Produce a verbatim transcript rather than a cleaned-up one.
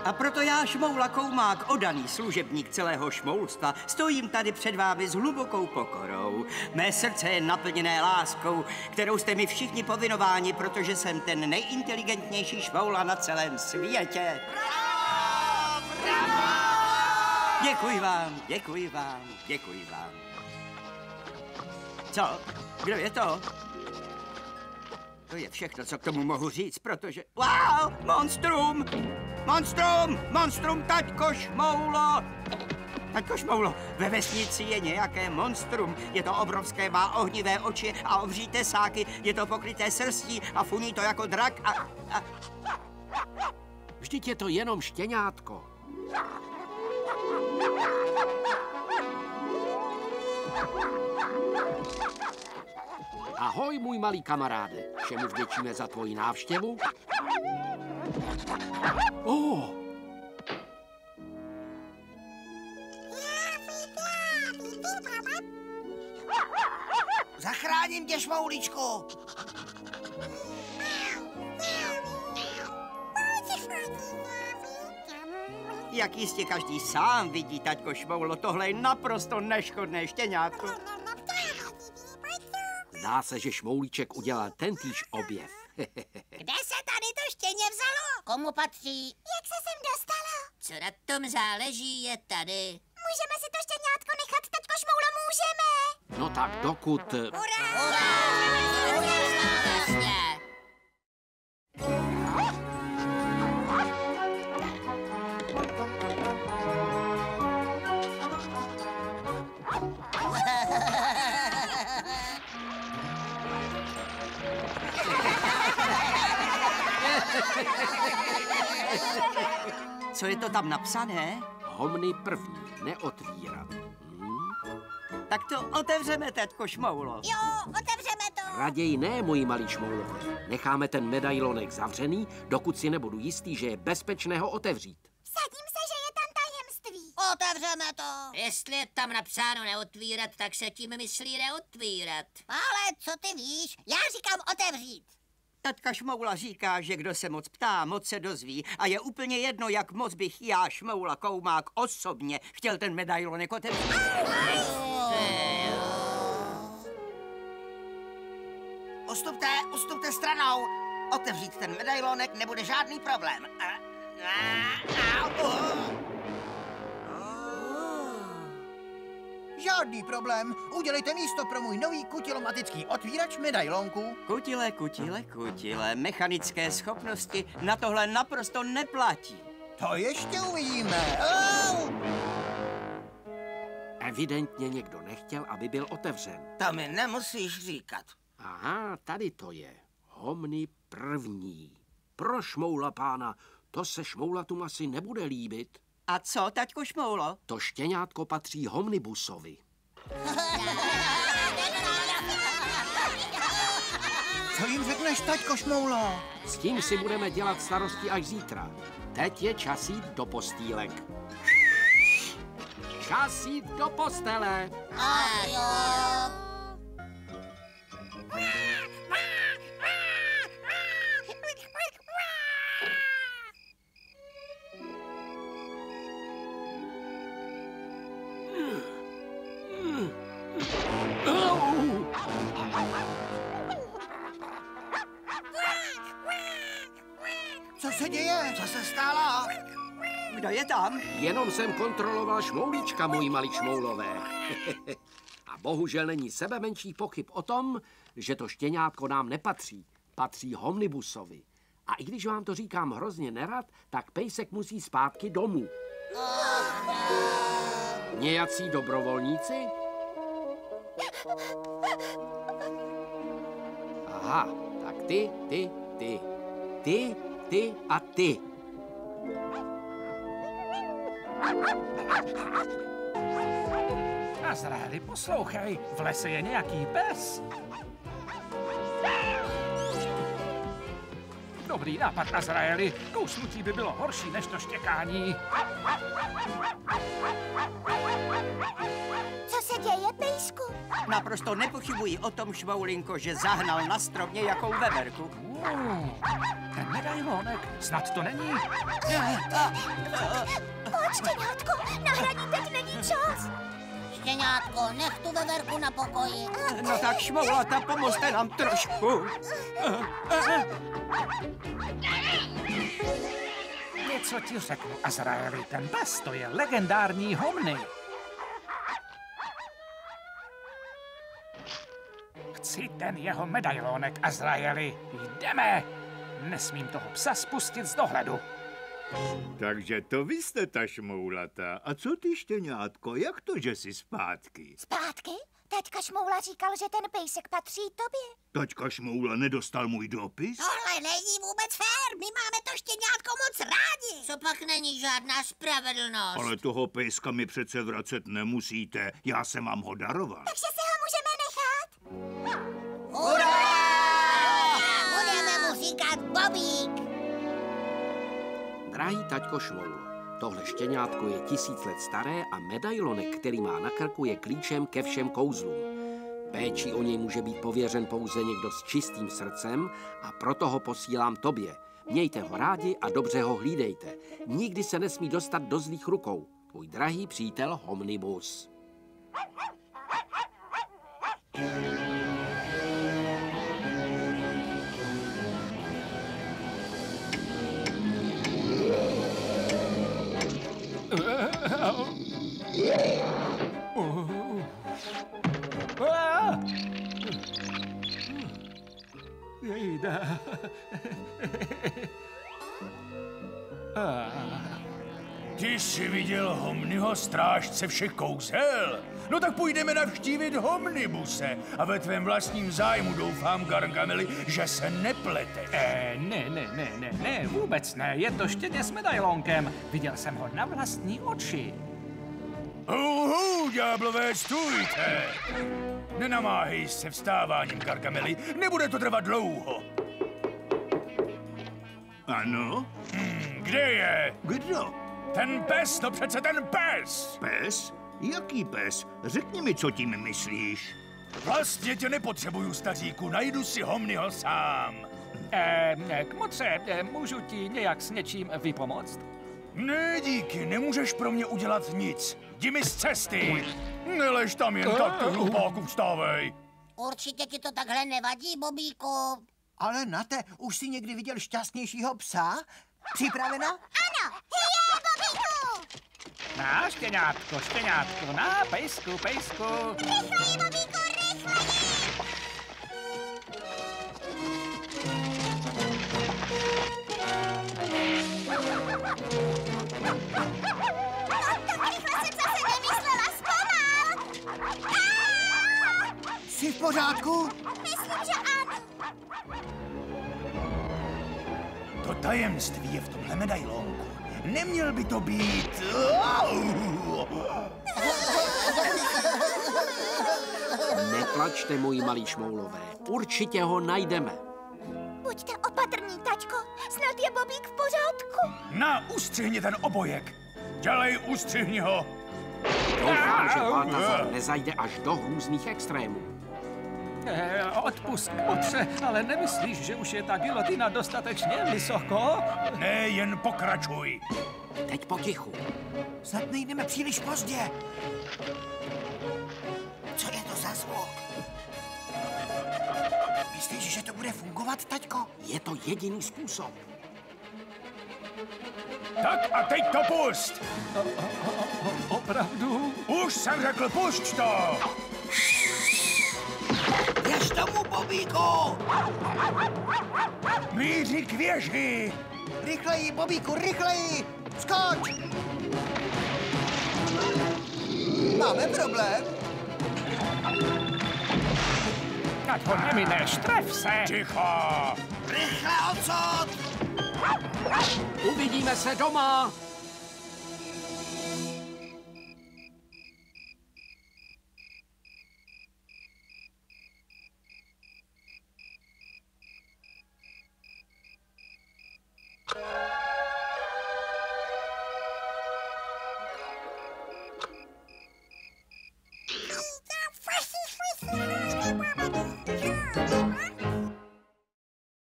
A proto já, Šmoula Koumák, oddaný služebník celého šmoulstva, stojím tady před vámi s hlubokou pokorou. Mé srdce je naplněné láskou, kterou jste mi všichni povinováni, protože jsem ten nejinteligentnější šmoula na celém světě. Bravo! Bravo! Děkuji vám, děkuji vám, děkuji vám. Co? Kdo je to? To je všechno, co k tomu mohu říct, protože... Wow! Monstrum! Monstrum! Monstrum, taťko Šmoulo! Taťko Šmoulo, ve vesnici je nějaké monstrum. Je to obrovské, má ohnivé oči a obří tesáky. Je to pokryté srstí a funí to jako drak a... a... Vždyť je to jenom štěňátko. Ahoj, můj malý kamaráde. Všemu vděčíme za tvoji návštěvu. Oh. Zachráním tě, Šmouličku. Jak jistě každý sám vidí, taťko Šmoulo, tohle je naprosto neškodné štěňátko. Zdá se, že Šmoulíček udělal tentýž objev. Kde se tady to štěně vzalo? Komu patří? Jak se sem dostalo? Co na tom záleží, je tady. Můžeme si to štěňátko nechat, taťko Šmoulo, můžeme. No tak dokud... Hurá! Hurá! Hurá! Co je to tam napsané? Homny první, neotvírat. Hmm? Tak to otevřeme, taťko Šmoulo. Jo, otevřeme to. Raději ne, moji malí Šmoulové. Necháme ten medailonek zavřený, dokud si nebudu jistý, že je bezpečné ho otevřít. Vsadím se, že je tam tajemství. Otevřeme to. Jestli je tam napsáno neotvírat, tak se tím myslí neotvírat. Ale co ty víš? Já říkám otevřít. Taťka Šmoula říká, že kdo se moc ptá, moc se dozví a je úplně jedno, jak moc bych já, Šmoula Koumák, osobně chtěl ten medailonek otevřít. Ustupte, ustupte stranou. Otevřít ten medailonek nebude žádný problém. Žádný problém. Udělejte místo pro můj nový kutilomatický otvírač medailonku. Kutile, kutile, kutile, mechanické schopnosti na tohle naprosto neplatí. To ještě uvidíme. Au! Evidentně někdo nechtěl, aby byl otevřen. To mi nemusíš říkat. Aha, tady to je. Homny první. Pro Šmoula pána, to se Šmoulatům asi nebude líbit. A co, taťko Šmoulo? To štěňátko patří Homnibusovi. Co jim řekneš, taťko Šmoulo? S tím si budeme dělat starosti až zítra. Teď je čas jít do postýlek. Čas jít do postele. A jo. Co se děje? Co se stalo? Kdo je tam? Jenom jsem kontroloval Šmoulíčka, moji malí Šmoulové. A bohužel není sebe menších pochyb o tom, že to štěňátko nám nepatří. Patří Homnibusovi. A i když vám to říkám hrozně nerad, tak pejsek musí zpátky domů. Nějací dobrovolníci? Aha, tak ty, ty, ty, ty, ty a ty. Azraeli, poslouchej, v lese je nějaký pes. Dobrý nápad, Azraeli. Kousnutí by bylo horší než to štěkání. Co se děje, pejsku? Naprosto nepochybuji o tom, Šmoulinko, že zahnal na strom nějakou veverku. Uh, ten medailonek, snad to není? Pojď, štěňátko, na hraní teď není čas. Štěňátko, nech tu veverku na pokoji. No tak Šmoulata, pomozte nám trošku. Něco ti řeknu, Azraeli, ten pes to je legendární Homny. Chci ten jeho medailonek, Azraeli. Jdeme! Nesmím toho psa spustit z dohledu. Takže to vy jste ta Šmoulata. A co ty, štěňátko, jak to, že jsi zpátky? Zpátky? Taťka Šmoula říkal, že ten pejsek patří tobě. Taťka Šmoula nedostal můj dopis? Tohle není vůbec fér, my máme to štěňátko moc rádi. Co pak není žádná spravedlnost? Ale toho pejska mi přece vracet nemusíte, já jsem vám ho daroval. Takže si ho můžeme nechat? Hurá! Budeme mu říkat Bobík. Drahý taťko Šmoulo, tohle štěňátko je tisíc let staré a medailonek, který má na krku, je klíčem ke všem kouzlům. Péčí o něj může být pověřen pouze někdo s čistým srdcem a proto ho posílám tobě. Mějte ho rádi a dobře ho hlídejte. Nikdy se nesmí dostat do zlých rukou. Tvůj drahý přítel Homnibus. Jejda. Ty jsi viděl Homnyho, strážce všech kouzel? No tak půjdeme navštívit Homnibuse a ve tvém vlastním zájmu doufám, Gargameli, že se nepleteš. Eh, ne, ne, ne, ne, ne, vůbec ne. Je to štěně s medailonkem. Viděl jsem ho na vlastní oči. Uhu, ďáblové, stůjte! Nenamáhej se vstáváním, Gargameli, nebude to trvat dlouho. Ano? Hmm, kde je? Kdo? Ten pes, to přece ten pes! Pes? Jaký pes? Řekni mi, co tím myslíš. Vlastně tě nepotřebuju, staříku, najdu si Homnyho sám. Eh, kmotře, eh, můžu ti nějak s něčím vypomoct? Ne, díky, nemůžeš pro mě udělat nic. Jdi mi z cesty. Nelež tam jen tak, ty hlupáku, vstávej. Určitě ti to takhle nevadí, Bobíku. Ale Nate, už jsi někdy viděl šťastnějšího psa? Připravena? Ano, je, Bobíku! Na, štěňátko, štěňátko, na, pejsku, pejsku. Rychleji, Bobíku, rychleji! Jsi v pořádku? Myslím, že ano. To tajemství je v tomhle medailonku. Neměl by to být... Neplačte, moji malí Šmoulové. Určitě ho najdeme. Buďte opatrní, taťko. Snad je Bobík v pořádku. Na, ustřihni ten obojek. Dělej, ustřihni ho. Doufám, že Baltazar nezajde až do hrůzných extrémů. Eh, odpust, kmotře, ale nemyslíš, že už je ta gilotina dostatečně vysoko? Ne, jen pokračuj. Teď potichu. Snad nejdeme příliš pozdě. Co je to za zvuk? Myslíš, že to bude fungovat, taťko? Je to jediný způsob. Tak a teď to pust. Opravdu? Už jsem řekl, pusť to. Běž tomu, Bobíku! Míří k věži. Rychleji, Bobíku, rychleji! Skoč! Máme problém. Ať ho nemineš, tref se! Ticho. Rychle odsud! Uvidíme se doma!